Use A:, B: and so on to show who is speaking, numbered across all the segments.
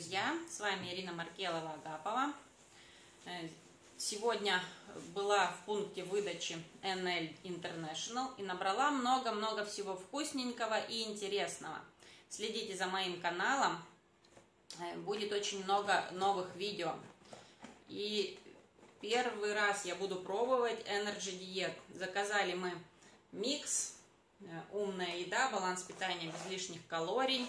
A: друзья! С вами Ирина Маркелова-Агапова. Сегодня была в пункте выдачи NL International и набрала много-много всего вкусненького и интересного. Следите за моим каналом, будет очень много новых видео. И первый раз я буду пробовать Energy Diet. Заказали мы микс, умная еда, баланс питания без лишних калорий.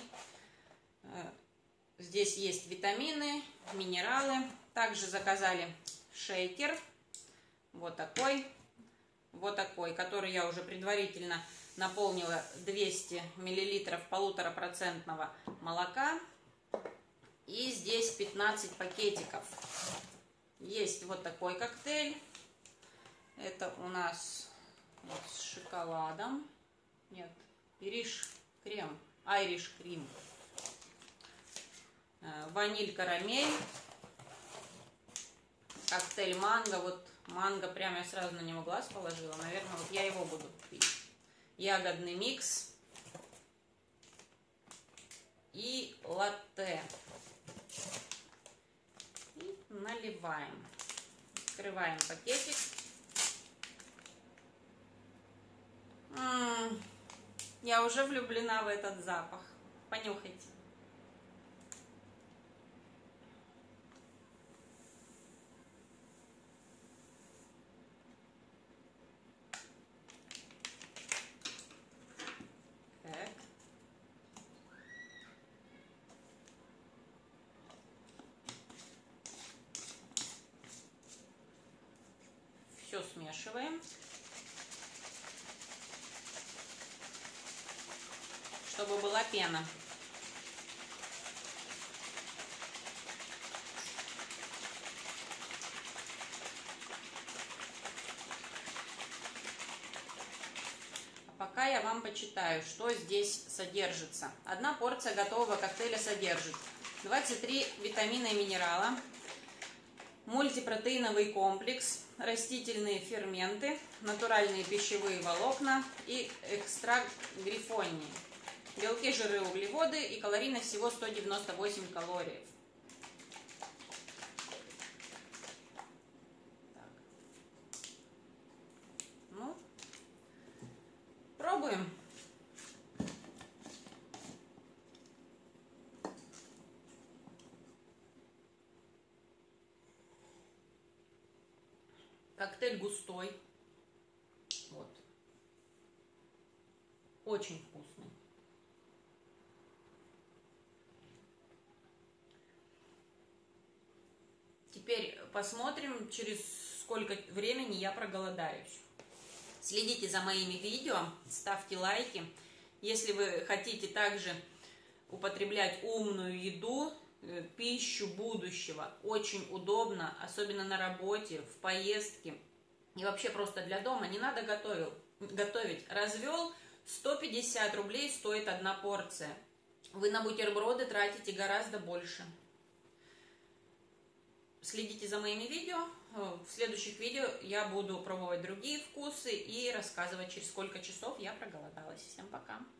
A: Здесь есть витамины, минералы. Также заказали шейкер, вот такой, который я уже предварительно наполнила 200 мл 1,5% молока. И здесь 15 пакетиков. Есть вот такой коктейль. Это у нас вот с шоколадом. Нет, Irish крем. Ваниль, карамель. Коктейль манго. Вот манго прям я сразу на него глаз положила. Наверное, вот я его буду пить. Ягодный микс. И латте. И наливаем. Открываем пакетик. Я уже влюблена в этот запах. Понюхайте. Так. Все смешиваем, чтобы была пена. Пока я вам почитаю, что здесь содержится. Одна порция готового коктейля содержит 23 витамина и минерала, мультипротеиновый комплекс, растительные ферменты, натуральные пищевые волокна и экстракт грифонии. Белки, жиры, углеводы и калорийность всего 198 калорий. Так. Ну, пробуем. Коктейль густой. Вот. Очень вкусный. Теперь посмотрим, через сколько времени я проголодаюсь. Следите за моими видео, ставьте лайки. Если вы хотите также употреблять умную еду, пищу будущего, очень удобно, особенно на работе, в поездке и вообще просто для дома, не надо готовить. Развел, 150 рублей стоит одна порция. Вы на бутерброды тратите гораздо больше. Следите за моими видео. В следующих видео я буду пробовать другие вкусы и рассказывать, через сколько часов я проголодалась. Всем пока!